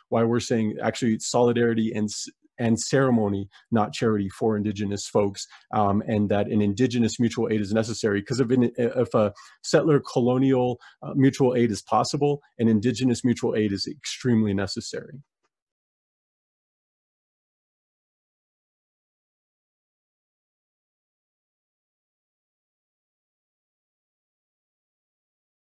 why we're saying actually solidarity and ceremony, not charity, for Indigenous folks, and that an Indigenous mutual aid is necessary. Because if a settler colonial mutual aid is possible, an Indigenous mutual aid is extremely necessary.